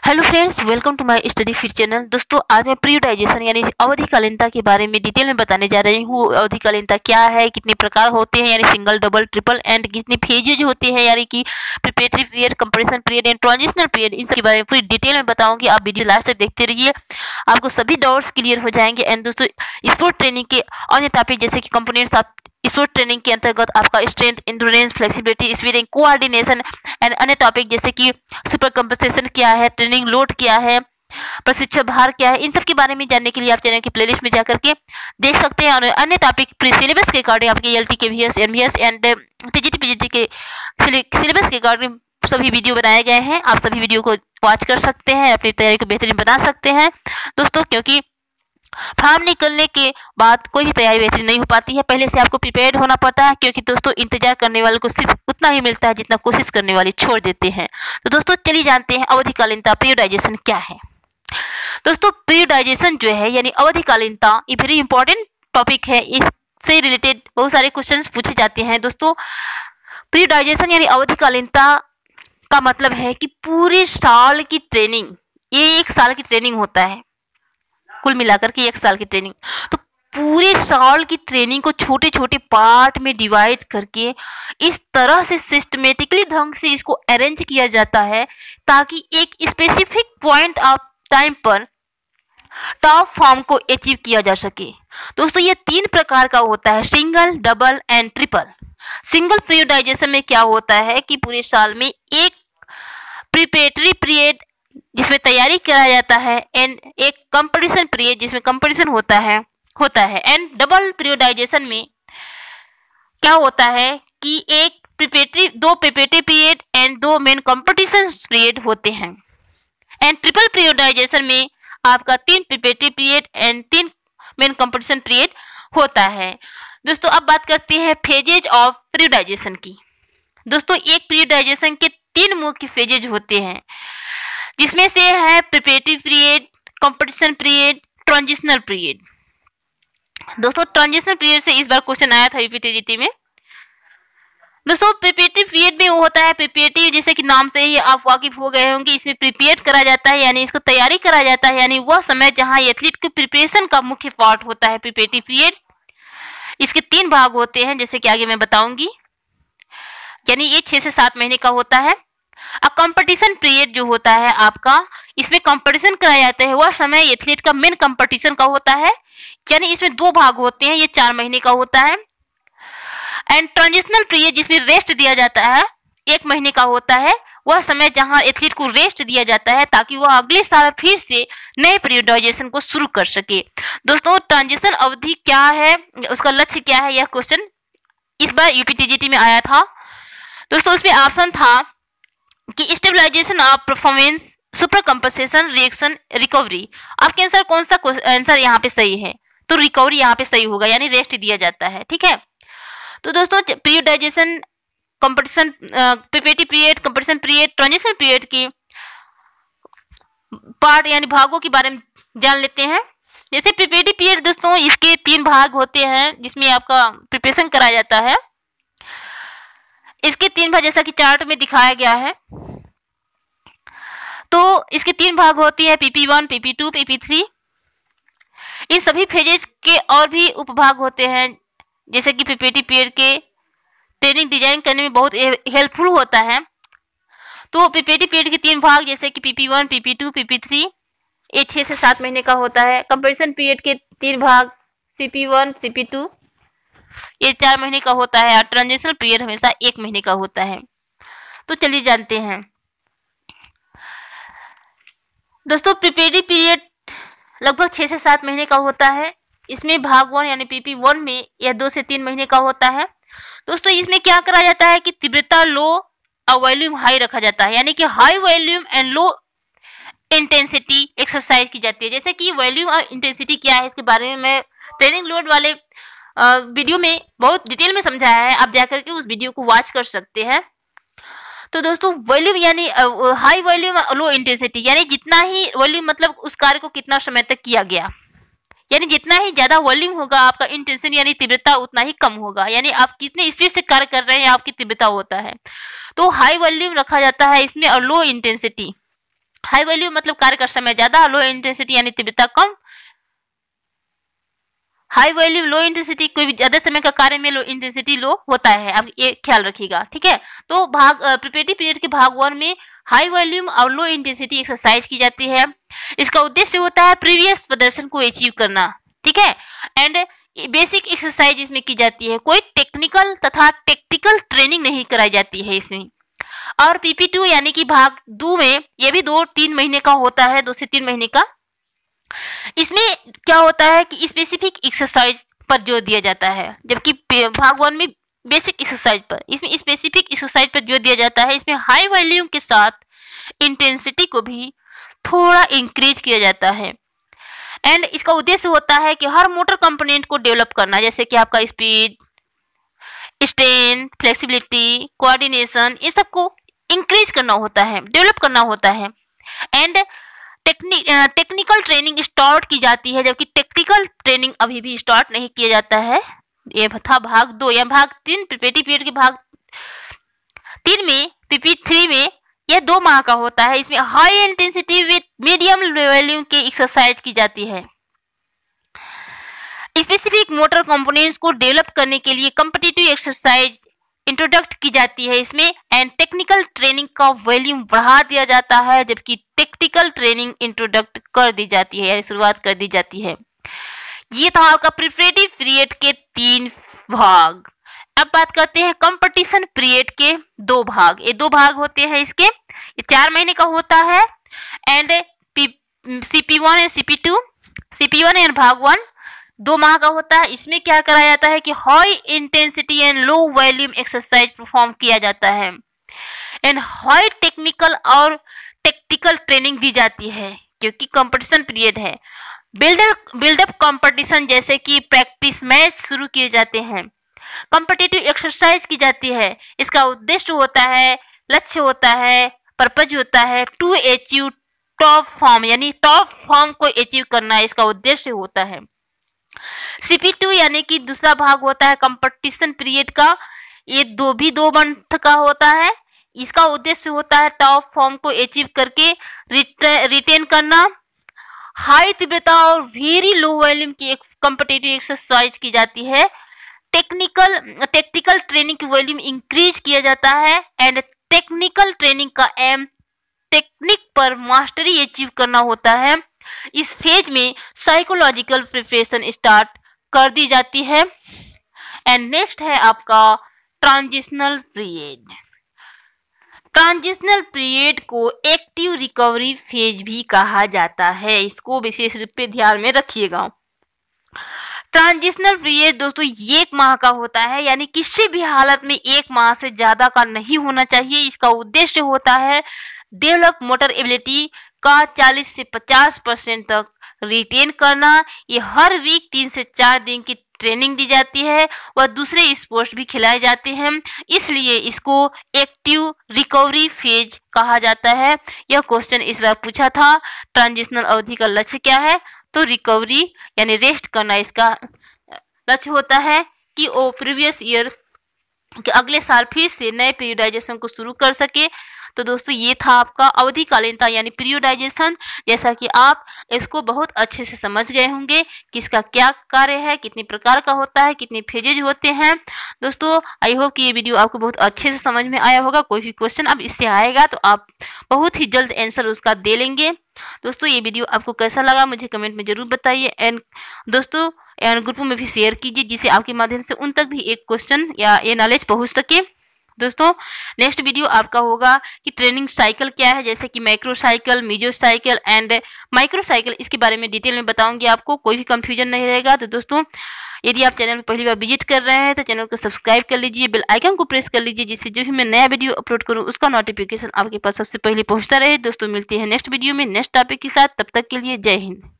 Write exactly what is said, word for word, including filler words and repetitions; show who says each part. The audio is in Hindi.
Speaker 1: Hello friends, welcome to my study fit channel. दोस्तों, आज मैं प्रियोडाइजेशन यानी अवधिकालीनता के बारे में डिटेल में बताने जा रही हूँ। अवधिकालीनता क्या है, कितने प्रकार होते हैं, यानी सिंगल, डबल, ट्रिपल एंड कितने फेजेज होते हैं, यानी कि preparatory period, comparison period and transitional period, इन सब के बारे में पूरी डिटेल में बताऊंगी। आप वीडियो लास्ट तक देखते रहिए, आपको सभी डाउट्स क्लियर हो जाएंगे। एंड दोस्तों, स्पोर्ट ट्रेनिंग के अन्य टॉपिक जैसे कि कंपोनेंट्स आप स्पोर्ट ट्रेनिंग के अंतर्गत आपका strength, endurance, flexibility, speed, coordination and अन्य टॉपिक जैसे कि सुपर कंपनसेशन क्या है, ट्रेनिंग लोड क्या है, प्रशिक्षण भार क्या है, इन सब के बारे में जानने के लिए आप चैनल की प्लेलिस्ट में जाकर के देख सकते हैं। और अन्य टॉपिक प्री सिलेबस के अकॉर्डिंग आपके L T K V S M V S and TGT PGT के सिलेबस के अकॉर्डिंग सभी वीडियो बनाए गए हैं। आप सभी वीडियो को वॉच कर सकते हैं, अपनी तैयारी को बेहतरीन बना सकते हैं दोस्तों, क्योंकि फॉर्म निकलने के बाद कोई भी तैयारी बेहतरीन नहीं हो पाती है। पहले से आपको प्रिपेयर्ड होना पड़ता है, क्योंकि दोस्तों इंतजार करने वाले को सिर्फ उतना ही मिलता है जितना कोशिश करने वाले छोड़ देते हैं। तो दोस्तों चलिए जानते हैं अवधिकालीनता पीरियोडाइजेशन क्या है। दोस्तों, पीरियोडाइजेशन जो है यानी अवधिकालीनता, ये वेरी इंपॉर्टेंट टॉपिक है। इससे रिलेटेड बहुत सारे क्वेश्चंस पूछे जाते हैं। दोस्तों, पीरियोडाइजेशन यानी अवधिकालीनता का मतलब है कि पूरे साल की ट्रेनिंग, ये एक साल की ट्रेनिंग होता है, कुल मिलाकर के एक साल की ट्रेनिंग। तो पूरे साल की ट्रेनिंग को छोटे छोटे पार्ट में डिवाइड करके इस तरह से सिस्टमेटिकली ढंग से इसको अरेंज किया जाता है ताकि एक स्पेसिफिक पॉइंट ऑफ टाइम पर टॉप फॉर्म को अचीव किया जा सके। दोस्तों, ये तीन प्रकार का होता है, single, double and triple. Single periodization में क्या होता है कि पूरे साल में एक प्रिपरेटरी पीरियड जिसमें तैयारी कराया जाता है एंड एक कंपटीशन पीरियड जिसमें कंपटीशन होता है होता है एंड डबल पीरियोडाइजेशन में क्या होता है कि एक प्रिपरेटरी दो प्रिपरेटरी पीरियड एंड दो मेन कंपटीशन पीरियड होते हैं। एंड ट्रिपल पीरियोडाइजेशन में आपका तीन प्रिपरेटरी पीरियड एंड तीन मेन कंपटीशन पीरियड होता है। दोस्तों, अब बात करते हैं फेजेज ऑफ पीरियोडाइजेशन की। दोस्तों, एक पीरियोडाइजेशन के तीन मुख्य फेजेज होते हैं, जिसमें से है preparatory period, competition period, transitional period. दोस्तों, ट्रांजिशनल पीरियड से इस बार क्वेश्चन आया था यूपीटीजीटी में। दोस्तों, प्रिपरेटरी पीरियड में वो होता है प्रिपरेटरी, जैसे कि नाम से ही आप वाकिफ हो गए होंगे, इसमें प्रिपेयर करा जाता है, यानी इसको तैयारी करा जाता है, यानी वह समय जहां एथलीट की प्रिपरेशन का मुख्य पार्ट होता है प्रिपरेटरी पीरियड। इसके तीन भाग होते हैं, जैसे कि आगे मैं बताऊंगी, यानी ये छह से सात महीने का होता है। अब कंपटीशन पीरियड जो होता है आपका, इसमें कंपटीशन कराया जाता है, वह समय एथलीट का मेन कंपटीशन का होता है, यानी इसमें दो भाग होते हैं, ये चार महीने का होता है। एंड ट्रांजिशनल पीरियड जिसमें रेस्ट दिया जाता है, एक महीने का होता है, वह समय जहां एथलीट को रेस्ट दिया जाता है ताकि वह अगले साल फिर से नए पीरियोडाइजेशन को शुरू कर सके। दोस्तों, ट्रांजिशन अवधि क्या है, उसका लक्ष्य क्या है, यह क्वेश्चन इस बार यूपीटीजीटी में आया था। दोस्तों, उसमें ऑप्शन था कि stabilization of performance, super compensation, reaction, recovery. आपके आंसर कौन सा आंसर यहाँ पे सही है, तो रिकवरी यहाँ पे सही होगा, यानी रेस्ट दिया जाता है। ठीक है, तो दोस्तों periodization, competition preparatory period, competition period, transition period की पार्ट यानी भागों के बारे में जान लेते हैं। जैसे प्रिपरेटरी पीरियड दोस्तों, इसके तीन भाग होते हैं जिसमें आपका प्रिपरेशन कराया जाता है। इसके तीन भाग जैसा कि चार्ट में दिखाया गया है, तो इसके तीन भाग होती है, PP one, PP two, PP three. इन सभी फेजेज के और भी उपभाग होते हैं, जैसे कि प्रिपरेटरी पीरियड के ट्रेनिंग डिजाइन करने में बहुत हेल्पफुल होता है। तो प्रिपरेटरी पीरियड के तीन भाग जैसे कि PP one, PP two, PP three, ये छः से सात महीने का होता है। कंपैरिजन पीरियड के तीन भाग सीपी वन, सीपी टू, ये चार महीने का होता है, और ट्रांजिशनल पीरियड हमेशा एक महीने का होता है। तो चलिए जानते हैं दोस्तों, प्रिपरेटरी पीरियड लगभग छः से सात महीने का होता है। इसमें भाग वन यानी पीपी वन में यह दो से तीन महीने का होता है। दोस्तों, इसमें क्या करा जाता है कि तीव्रता लो और वॉल्यूम हाई रखा जाता है, यानी कि high volume and low intensity exercise की जाती है। जैसे कि वॉल्यूम और इंटेंसिटी क्या है, इसके बारे में मैं ट्रेनिंग लोड वाले वीडियो में बहुत डिटेल में समझाया है, आप जाकर के उस वीडियो को वॉच कर सकते हैं। तो दोस्तों, वॉल्यूम यानी हाई वॉल्यूम, लो इंटेंसिटी, यानी जितना ही वॉल्यूम मतलब उस कार्य को कितना समय तक किया गया, यानी जितना ही ज्यादा वॉल्यूम होगा आपका इंटेंशन यानी तीव्रता उतना ही कम होगा, यानी आप कितने स्पीड से कार्य कर रहे हैं आपकी तीव्रता होता है। तो हाई वॉल्यूम रखा जाता है इसमें और लो इंटेंसिटी हाई वॉल्यूम मतलब कार्य का समय ज्यादा, लो इंटेंसिटी यानी तीव्रता कम। हाई वॉल्यूम लो इंटेंसिटी, कोई भी ज्यादा समय का कार्य में लो इंटेंसिटी लो होता है, आप ये ख्याल रखिएगा, ठीक है। तो भाग प्रिपरेटरी पीरियड के भाग वन में हाई वॉल्यूम और लो इंटेंसिटी एक्सरसाइज की जाती है। इसका उद्देश्य होता है प्रीवियस प्रदर्शन को अचीव करना, ठीक है। एंड बेसिक एक्सरसाइज इसमें की जाती है, कोई टेक्निकल तथा टेक्टिकल ट्रेनिंग नहीं कराई जाती है इसमें। और पीपी टू यानी कि भाग दो में ये भी दो तीन महीने का होता है, दो से तीन महीने का। इसमें क्या होता है कि स्पेसिफिक एक्सरसाइज पर जोर दिया जाता है, जबकि भाग वन में बेसिक एक्सरसाइज पर, इसमें स्पेसिफिक एक्सरसाइज पर जोर दिया जाता है। इसमें हाई वॉल्यूम के साथ इंटेंसिटी को भी थोड़ा इंक्रीज किया जाता है। एंड इसका उद्देश्य होता है कि हर मोटर कंपोनेंट को डेवलप करना, जैसे कि आपका स्पीड, स्ट्रेंथ, फ्लेक्सिबिलिटी, कोऑर्डिनेशन, इस सब को इंक्रीज करना होता है, डेवलप करना होता है। And technique technical training start की जाती है, जबकि टेक्निकल ट्रेनिंग अभी भी स्टार्ट नहीं किया जाता है। ये था भाग दो या भाग तीन प्रिपरेटरी पीरियड के भाग तीन में। पीपी थ्री में यह दो माह का होता है। इसमें high intensity with medium volume की एक्सरसाइज की जाती है। स्पेसिफिक मोटर कंपोनेंट्स को डेवलप करने के लिए कॉम्पिटिटिव एक्सरसाइज इंट्रोडक्ट की जाती है इसमें। एंड टेक्निकल ट्रेनिंग का वॉल्यूम बढ़ा दिया जाता है, जबकि टेक्निकल ट्रेनिंग इंट्रोडक्ट कर दी जाती है, यानी शुरुआत कर दी जाती है। ये था आपका प्रिपरेटरी पीरियड के तीन भाग। अब बात करते हैं कंपटीशन पीरियड के दो भाग। ये दो भाग होते हैं इसके, ये चार महीने का होता है। And CP one and CP two, CP one and भाग वन दो माह का होता है। इसमें क्या कराया जाता है कि high intensity and low volume exercise perform किया जाता है। एंड हाई टेक्निकल और टेक्टिकल ट्रेनिंग दी जाती है, क्योंकि कंपटीशन पीरियड है। बिल्डअप बिल्डअप कंपटीशन जैसे कि प्रैक्टिस मैच शुरू किए जाते हैं। कॉम्पिटिटिव एक्सरसाइज की जाती है। इसका उद्देश्य होता है, लक्ष्य होता है, पर्पज होता है टू अचीव टॉप फॉर्म, यानी टॉप फॉर्म को अचीव करना इसका उद्देश्य होता है। सीपी टू यानी कि दूसरा भाग होता है कंपटीशन पीरियड का। ये दो भी दो मंथ का होता है। इसका उद्देश्य होता है टॉप फॉर्म को अचीव करके रिटेन करना। हाई तीव्रता और वेरी लो वॉल्यूम की एक कॉम्पिटिटिव एक्सरसाइज की जाती है। टेक्निकल टेक्निकल ट्रेनिंग की वॉल्यूम इंक्रीज किया जाता है। एंड टेक्निकल ट्रेनिंग का एम टेक्निक पर मास्टरी अचीव करना होता है। इस फेज में साइकोलॉजिकल प्रिपरेशन स्टार्ट कर दी जाती है। एंड नेक्स्ट है आपका ट्रांजिशनल पीरियड। ट्रांजिशनल पीरियड को एक्टिव रिकवरी फेज भी कहा जाता है, इसको विशेष रूप से ध्यान में रखिएगा। ट्रांजिशनल पीरियड दोस्तों एक माह का होता है, यानी किसी भी हालत में एक माह से ज्यादा का नहीं होना चाहिए। इसका उद्देश्य होता है डेवलप मोटर एबिलिटी का चालीस से पचास परसेंट तक रिटेन करना। ये हर वीक तीन से चार दिन की ट्रेनिंग दी जाती है, वह दूसरे स्पोर्ट्स भी खिलाए जाते हैं, इसलिए इसको एक्टिव रिकवरी फेज कहा जाता है। यह क्वेश्चन इस बार पूछा था, ट्रांजिशनल अवधि का लक्ष्य क्या है, तो रिकवरी यानी रेस्ट करना इसका लक्ष्य होता है कि वो प्रीवियस ईयर के अगले साल फिर से नए पीरियडाइजेशन को शुरू कर सके। तो दोस्तों ये था आपका अवधिकालीनता यानी पीरियडाइजेशन। जैसा कि आप इसको बहुत अच्छे से समझ गए होंगे कि इसका क्या कार्य है, कितने प्रकार का होता है, कितने फेजेज होते हैं। दोस्तों आई होप कि ये वीडियो आपको बहुत अच्छे से समझ में आया होगा। कोई भी क्वेश्चन अब इससे आएगा तो आप बहुत ही जल्द आंसर उसका दे लेंगे। दोस्तों ये वीडियो आपको कैसा लगा मुझे कमेंट में जरूर बताइए। एंड दोस्तों एंड ग्रुपों में भी शेयर कीजिए, जिससे आपके माध्यम से उन तक भी एक क्वेश्चन या ये नॉलेज पहुंच सके। दोस्तों नेक्स्ट वीडियो आपका होगा कि ट्रेनिंग साइकिल क्या है, जैसे कि macro cycle, meso cycle and micro cycle, इसके बारे में डिटेल में बताऊंगी आपको, कोई भी कंफ्यूजन नहीं रहेगा। तो दोस्तों यदि आप चैनल पर पहली बार विजिट कर रहे हैं तो चैनल को सब्सक्राइब कर लीजिए, बेल आइकन को प्रेस कर लीजिए, जिससे जो भी मैं नया वीडियो अपलोड करूं उसका नोटिफिकेशन आपके पास सबसे पहले पहुंचता रहे। दोस्तों मिलते हैं नेक्स्ट वीडियो में नेक्स्ट टॉपिक के साथ, तब तक के लिए जय हिंद।